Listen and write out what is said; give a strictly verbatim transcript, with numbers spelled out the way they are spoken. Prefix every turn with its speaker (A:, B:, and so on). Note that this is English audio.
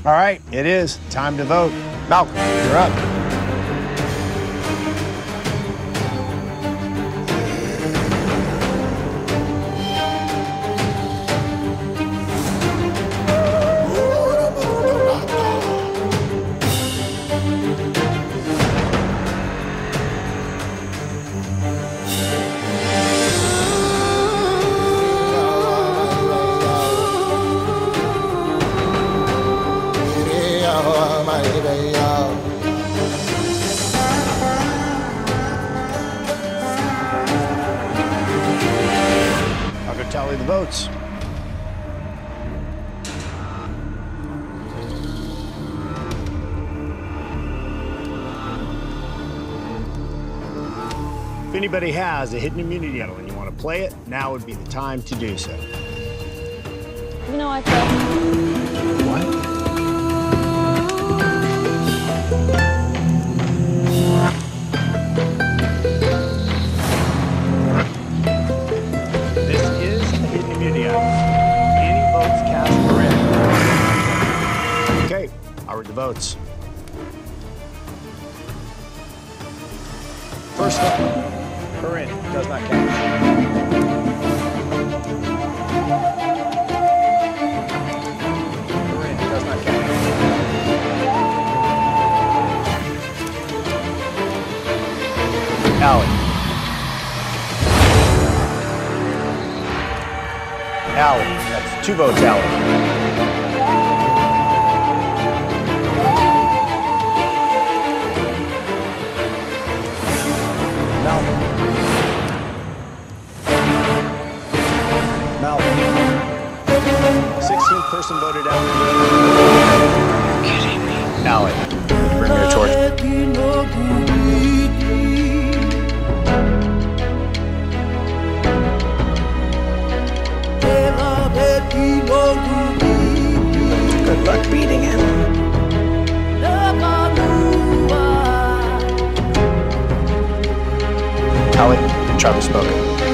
A: All right, it is time to vote. Malcolm, you're up. I'll go tally the votes. If anybody has a hidden immunity idol and you want to play it, now would be the time to do so.
B: You know, I feel.
A: What? This is a hidden immunity idol. Any votes cast are in. Okay, I'll read the votes. First up, Corinne does not count. Corinne does not count. Allie. Allie, that's two votes, Allie. Malcolm. Malcolm. sixteenth person voted out. You're kidding me. Allie, bring me your torch. Good luck beating him. Allie, Charlie spoken.